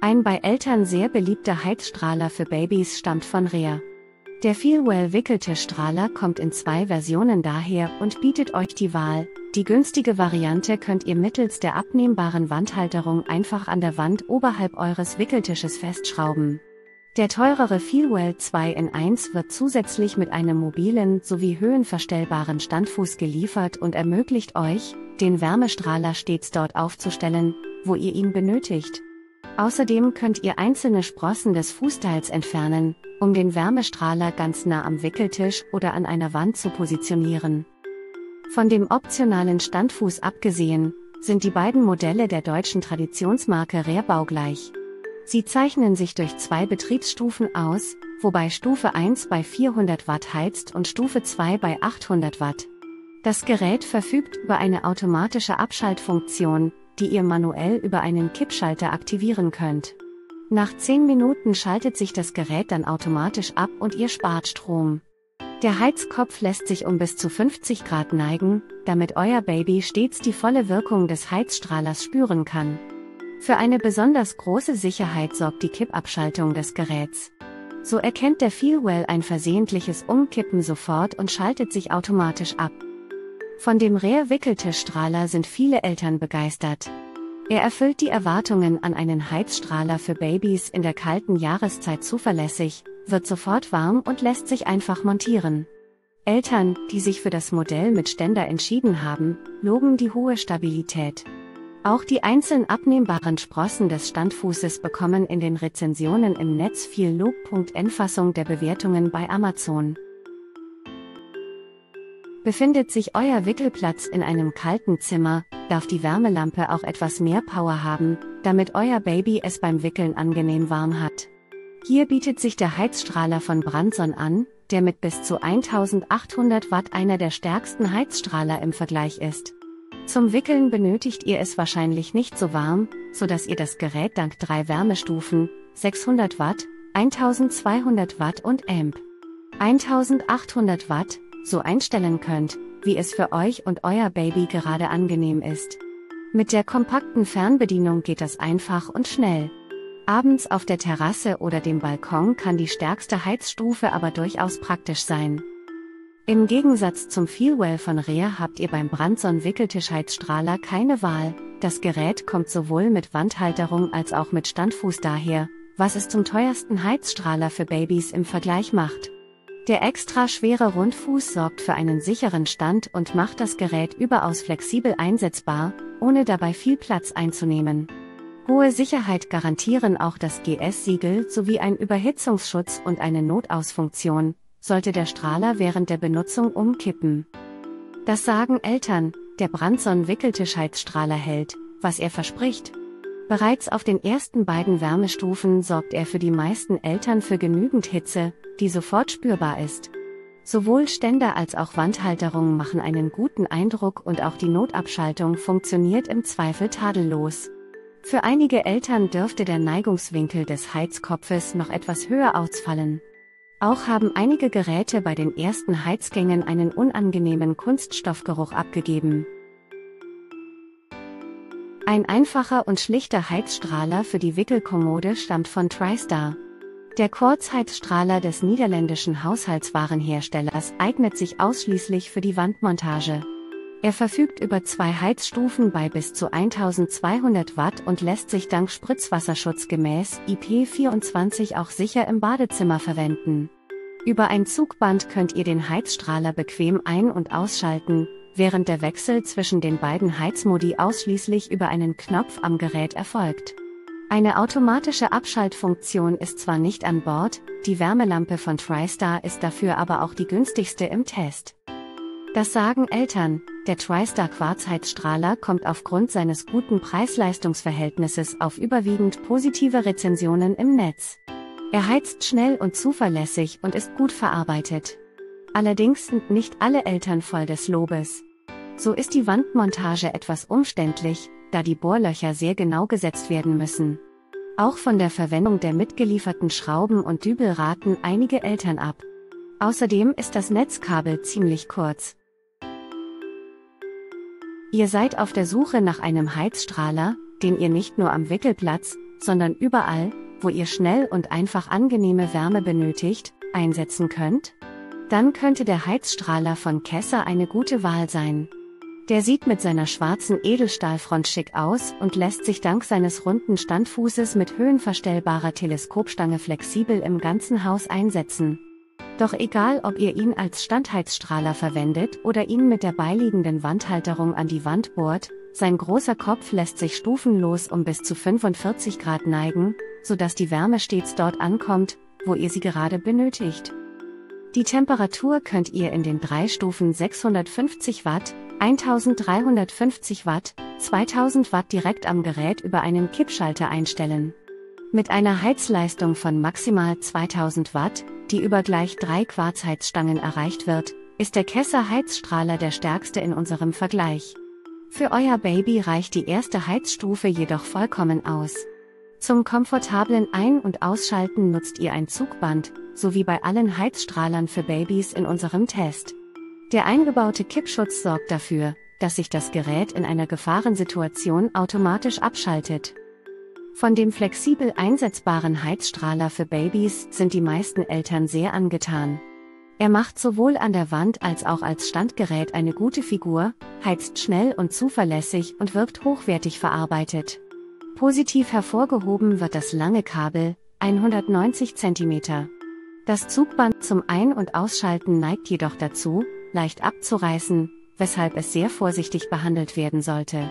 Ein bei Eltern sehr beliebter Heizstrahler für Babys stammt von Rea. Der Feelwell-Wickeltischstrahler kommt in 2 Versionen daher und bietet euch die Wahl. Die günstige Variante könnt ihr mittels der abnehmbaren Wandhalterung einfach an der Wand oberhalb eures Wickeltisches festschrauben. Der teurere Feelwell 2 in 1 wird zusätzlich mit einem mobilen sowie höhenverstellbaren Standfuß geliefert und ermöglicht euch, den Wärmestrahler stets dort aufzustellen, wo ihr ihn benötigt. Außerdem könnt ihr einzelne Sprossen des Fußteils entfernen, um den Wärmestrahler ganz nah am Wickeltisch oder an einer Wand zu positionieren. Von dem optionalen Standfuß abgesehen, sind die beiden Modelle der deutschen Traditionsmarke Rea baugleich. Sie zeichnen sich durch 2 Betriebsstufen aus, wobei Stufe 1 bei 400 Watt heizt und Stufe 2 bei 800 Watt. Das Gerät verfügt über eine automatische Abschaltfunktion, die ihr manuell über einen Kippschalter aktivieren könnt. Nach 10 Minuten schaltet sich das Gerät dann automatisch ab und ihr spart Strom. Der Heizkopf lässt sich um bis zu 50 Grad neigen, damit euer Baby stets die volle Wirkung des Heizstrahlers spüren kann. Für eine besonders große Sicherheit sorgt die Kippabschaltung des Geräts. So erkennt der Feelwell ein versehentliches Umkippen sofort und schaltet sich automatisch ab. Von dem Rea Wickeltischstrahler sind viele Eltern begeistert. Er erfüllt die Erwartungen an einen Heizstrahler für Babys in der kalten Jahreszeit zuverlässig, wird sofort warm und lässt sich einfach montieren. Eltern, die sich für das Modell mit Ständer entschieden haben, loben die hohe Stabilität. Auch die einzeln abnehmbaren Sprossen des Standfußes bekommen in den Rezensionen im Netz viel Lob. Endfassung der Bewertungen bei Amazon. Befindet sich euer Wickelplatz in einem kalten Zimmer, darf die Wärmelampe auch etwas mehr Power haben, damit euer Baby es beim Wickeln angenehm warm hat. Hier bietet sich der Heizstrahler von Branson an, der mit bis zu 1800 Watt einer der stärksten Heizstrahler im Vergleich ist. Zum Wickeln benötigt ihr es wahrscheinlich nicht so warm, sodass ihr das Gerät dank 3 Wärmestufen, 600 Watt, 1200 Watt und 1800 Watt, so einstellen könnt, wie es für euch und euer Baby gerade angenehm ist. Mit der kompakten Fernbedienung geht das einfach und schnell. Abends auf der Terrasse oder dem Balkon kann die stärkste Heizstufe aber durchaus praktisch sein. Im Gegensatz zum Feelwell von Rea habt ihr beim Branson Wickeltischheizstrahler keine Wahl, das Gerät kommt sowohl mit Wandhalterung als auch mit Standfuß daher, was es zum teuersten Heizstrahler für Babys im Vergleich macht. Der extra schwere Rundfuß sorgt für einen sicheren Stand und macht das Gerät überaus flexibel einsetzbar, ohne dabei viel Platz einzunehmen. Hohe Sicherheit garantieren auch das GS-Siegel sowie ein Überhitzungsschutz und eine Notausfunktion, sollte der Strahler während der Benutzung umkippen. Das sagen Eltern, der Branson Wickeltischheizstrahler hält, was er verspricht. Bereits auf den ersten beiden Wärmestufen sorgt er für die meisten Eltern für genügend Hitze, die sofort spürbar ist. Sowohl Ständer als auch Wandhalterung machen einen guten Eindruck und auch die Notabschaltung funktioniert im Zweifel tadellos. Für einige Eltern dürfte der Neigungswinkel des Heizkopfes noch etwas höher ausfallen. Auch haben einige Geräte bei den ersten Heizgängen einen unangenehmen Kunststoffgeruch abgegeben. Ein einfacher und schlichter Heizstrahler für die Wickelkommode stammt von TriStar. Der Quarzheizstrahler des niederländischen Haushaltswarenherstellers eignet sich ausschließlich für die Wandmontage. Er verfügt über 2 Heizstufen bei bis zu 1200 Watt und lässt sich dank Spritzwasserschutz gemäß IP24 auch sicher im Badezimmer verwenden. Über ein Zugband könnt ihr den Heizstrahler bequem ein- und ausschalten, während der Wechsel zwischen den beiden Heizmodi ausschließlich über einen Knopf am Gerät erfolgt. Eine automatische Abschaltfunktion ist zwar nicht an Bord, die Wärmelampe von TriStar ist dafür aber auch die günstigste im Test. Das sagen Eltern, der TriStar Quarzheizstrahler kommt aufgrund seines guten Preis-Leistungs-Verhältnisses auf überwiegend positive Rezensionen im Netz. Er heizt schnell und zuverlässig und ist gut verarbeitet. Allerdings sind nicht alle Eltern voll des Lobes. So ist die Wandmontage etwas umständlich, da die Bohrlöcher sehr genau gesetzt werden müssen. Auch von der Verwendung der mitgelieferten Schrauben und Dübel raten einige Eltern ab. Außerdem ist das Netzkabel ziemlich kurz. Ihr seid auf der Suche nach einem Heizstrahler, den ihr nicht nur am Wickelplatz, sondern überall, wo ihr schnell und einfach angenehme Wärme benötigt, einsetzen könnt? Dann könnte der Heizstrahler von Kessa eine gute Wahl sein. Der sieht mit seiner schwarzen Edelstahlfront schick aus und lässt sich dank seines runden Standfußes mit höhenverstellbarer Teleskopstange flexibel im ganzen Haus einsetzen. Doch egal, ob ihr ihn als Standheizstrahler verwendet oder ihn mit der beiliegenden Wandhalterung an die Wand bohrt, sein großer Kopf lässt sich stufenlos um bis zu 45 Grad neigen, sodass die Wärme stets dort ankommt, wo ihr sie gerade benötigt. Die Temperatur könnt ihr in den 3 Stufen 650 Watt, 1350 Watt, 2000 Watt direkt am Gerät über einen Kippschalter einstellen. Mit einer Heizleistung von maximal 2000 Watt, die über gleich 3 Quarzheizstangen erreicht wird, ist der Kessa Heizstrahler der stärkste in unserem Vergleich. Für euer Baby reicht die erste Heizstufe jedoch vollkommen aus. Zum komfortablen Ein- und Ausschalten nutzt ihr ein Zugband, so wie bei allen Heizstrahlern für Babys in unserem Test. Der eingebaute Kippschutz sorgt dafür, dass sich das Gerät in einer Gefahrensituation automatisch abschaltet. Von dem flexibel einsetzbaren Heizstrahler für Babys sind die meisten Eltern sehr angetan. Er macht sowohl an der Wand als auch als Standgerät eine gute Figur, heizt schnell und zuverlässig und wirkt hochwertig verarbeitet. Positiv hervorgehoben wird das lange Kabel, 190 cm. Das Zugband zum Ein- und Ausschalten neigt jedoch dazu, leicht abzureißen, weshalb es sehr vorsichtig behandelt werden sollte.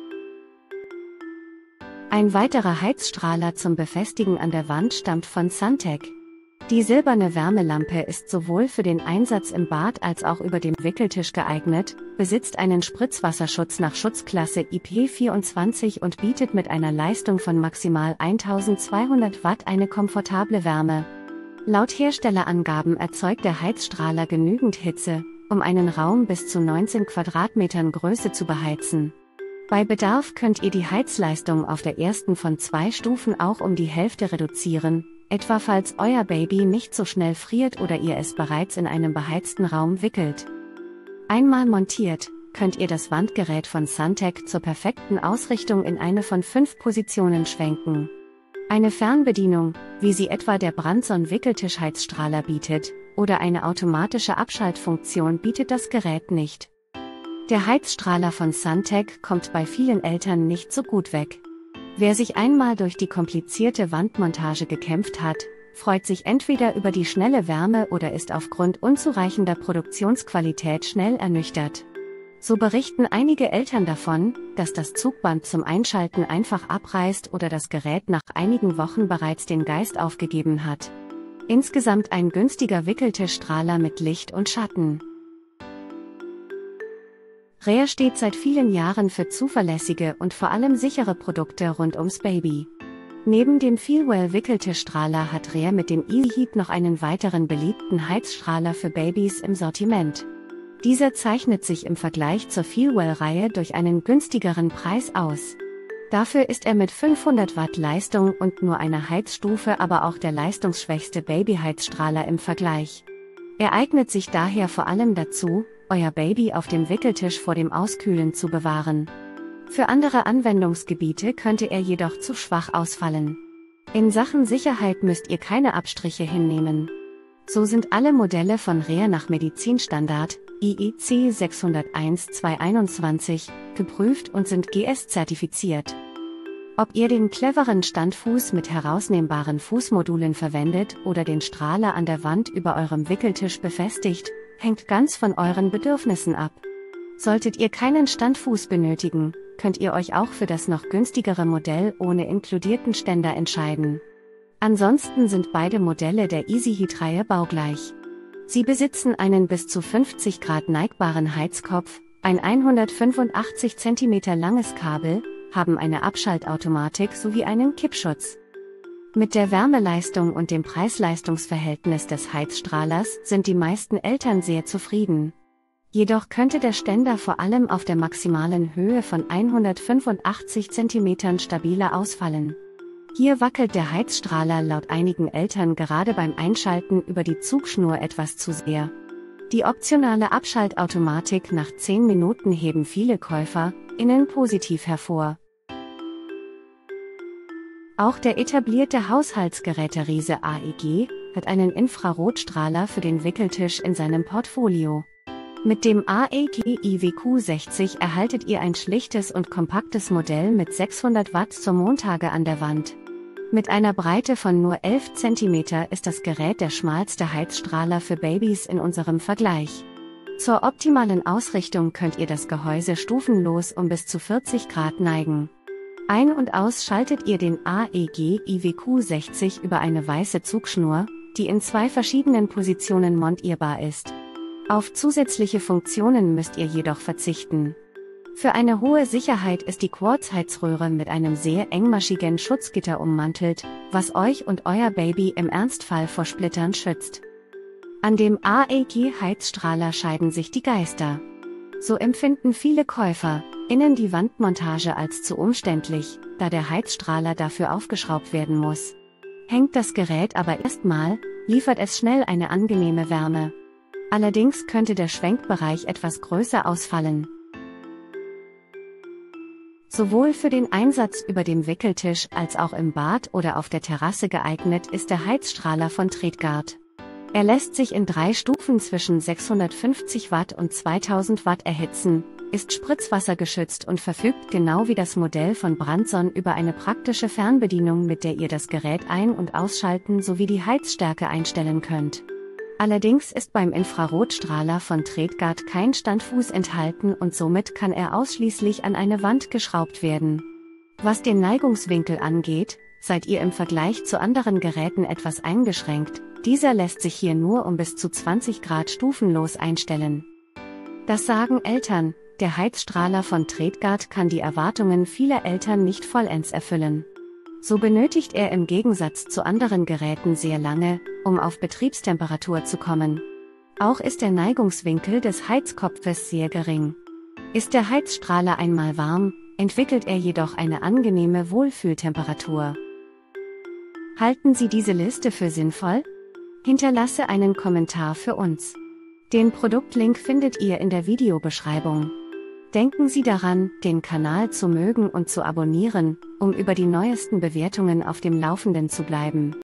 Ein weiterer Heizstrahler zum Befestigen an der Wand stammt von Suntech. Die silberne Wärmelampe ist sowohl für den Einsatz im Bad als auch über dem Wickeltisch geeignet, besitzt einen Spritzwasserschutz nach Schutzklasse IP24 und bietet mit einer Leistung von maximal 1200 Watt eine komfortable Wärme. Laut Herstellerangaben erzeugt der Heizstrahler genügend Hitze, um einen Raum bis zu 19 Quadratmetern Größe zu beheizen. Bei Bedarf könnt ihr die Heizleistung auf der ersten von 2 Stufen auch um die Hälfte reduzieren, etwa falls euer Baby nicht so schnell friert oder ihr es bereits in einem beheizten Raum wickelt. Einmal montiert, könnt ihr das Wandgerät von Suntech zur perfekten Ausrichtung in eine von 5 Positionen schwenken. Eine Fernbedienung, wie sie etwa der Brandson-Wickeltischheizstrahler bietet, oder eine automatische Abschaltfunktion bietet das Gerät nicht. Der Heizstrahler von Suntech kommt bei vielen Eltern nicht so gut weg. Wer sich einmal durch die komplizierte Wandmontage gekämpft hat, freut sich entweder über die schnelle Wärme oder ist aufgrund unzureichender Produktionsqualität schnell ernüchtert. So berichten einige Eltern davon, dass das Zugband zum Einschalten einfach abreißt oder das Gerät nach einigen Wochen bereits den Geist aufgegeben hat. Insgesamt ein günstiger Wickeltischstrahler mit Licht und Schatten. Rare steht seit vielen Jahren für zuverlässige und vor allem sichere Produkte rund ums Baby. Neben dem Feelwell Wickeltischstrahler hat Rare mit dem EasyHeat noch einen weiteren beliebten Heizstrahler für Babys im Sortiment. Dieser zeichnet sich im Vergleich zur Feelwell-Reihe durch einen günstigeren Preis aus. Dafür ist er mit 500 Watt Leistung und nur einer Heizstufe aber auch der leistungsschwächste Babyheizstrahler im Vergleich. Er eignet sich daher vor allem dazu, euer Baby auf dem Wickeltisch vor dem Auskühlen zu bewahren. Für andere Anwendungsgebiete könnte er jedoch zu schwach ausfallen. In Sachen Sicherheit müsst ihr keine Abstriche hinnehmen. So sind alle Modelle von Rare nach Medizinstandard, IEC 601-221, geprüft und sind GS-zertifiziert. Ob ihr den cleveren Standfuß mit herausnehmbaren Fußmodulen verwendet oder den Strahler an der Wand über eurem Wickeltisch befestigt, hängt ganz von euren Bedürfnissen ab. Solltet ihr keinen Standfuß benötigen, könnt ihr euch auch für das noch günstigere Modell ohne inkludierten Ständer entscheiden. Ansonsten sind beide Modelle der EasyHeat-Reihe baugleich. Sie besitzen einen bis zu 50 Grad neigbaren Heizkopf, ein 185 cm langes Kabel, haben eine Abschaltautomatik sowie einen Kippschutz. Mit der Wärmeleistung und dem Preis-Leistungs-Verhältnis des Heizstrahlers sind die meisten Eltern sehr zufrieden. Jedoch könnte der Ständer vor allem auf der maximalen Höhe von 185 cm stabiler ausfallen. Hier wackelt der Heizstrahler laut einigen Eltern gerade beim Einschalten über die Zugschnur etwas zu sehr. Die optionale Abschaltautomatik nach 10 Minuten heben viele KäuferInnen positiv hervor. Auch der etablierte Haushaltsgeräteriese AEG hat einen Infrarotstrahler für den Wickeltisch in seinem Portfolio. Mit dem AEG IWQ60 erhaltet ihr ein schlichtes und kompaktes Modell mit 600 Watt zur Montage an der Wand. Mit einer Breite von nur 11 cm ist das Gerät der schmalste Heizstrahler für Babys in unserem Vergleich. Zur optimalen Ausrichtung könnt ihr das Gehäuse stufenlos um bis zu 40 Grad neigen. Ein- und aus schaltet ihr den AEG IWQ60 über eine weiße Zugschnur, die in 2 verschiedenen Positionen montierbar ist. Auf zusätzliche Funktionen müsst ihr jedoch verzichten. Für eine hohe Sicherheit ist die Quarzheizröhre mit einem sehr engmaschigen Schutzgitter ummantelt, was euch und euer Baby im Ernstfall vor Splittern schützt. An dem AEG-Heizstrahler scheiden sich die Geister. So empfinden viele KäuferInnen die Wandmontage als zu umständlich, da der Heizstrahler dafür aufgeschraubt werden muss. Hängt das Gerät aber erstmal, liefert es schnell eine angenehme Wärme. Allerdings könnte der Schwenkbereich etwas größer ausfallen. Sowohl für den Einsatz über dem Wickeltisch als auch im Bad oder auf der Terrasse geeignet ist der Heizstrahler von Tretgard. Er lässt sich in 3 Stufen zwischen 650 Watt und 2000 Watt erhitzen, ist spritzwassergeschützt und verfügt genau wie das Modell von Brandson über eine praktische Fernbedienung, mit der ihr das Gerät ein- und ausschalten sowie die Heizstärke einstellen könnt. Allerdings ist beim Infrarotstrahler von Tretgard kein Standfuß enthalten und somit kann er ausschließlich an eine Wand geschraubt werden. Was den Neigungswinkel angeht, seid ihr im Vergleich zu anderen Geräten etwas eingeschränkt, dieser lässt sich hier nur um bis zu 20 Grad stufenlos einstellen. Das sagen Eltern, der Heizstrahler von Tretgard kann die Erwartungen vieler Eltern nicht vollends erfüllen. So benötigt er im Gegensatz zu anderen Geräten sehr lange, um auf Betriebstemperatur zu kommen. Auch ist der Neigungswinkel des Heizkopfes sehr gering. Ist der Heizstrahler einmal warm, entwickelt er jedoch eine angenehme Wohlfühltemperatur. Halten Sie diese Liste für sinnvoll? Hinterlasse einen Kommentar für uns. Den Produktlink findet ihr in der Videobeschreibung. Denken Sie daran, den Kanal zu mögen und zu abonnieren, um über die neuesten Bewertungen auf dem Laufenden zu bleiben.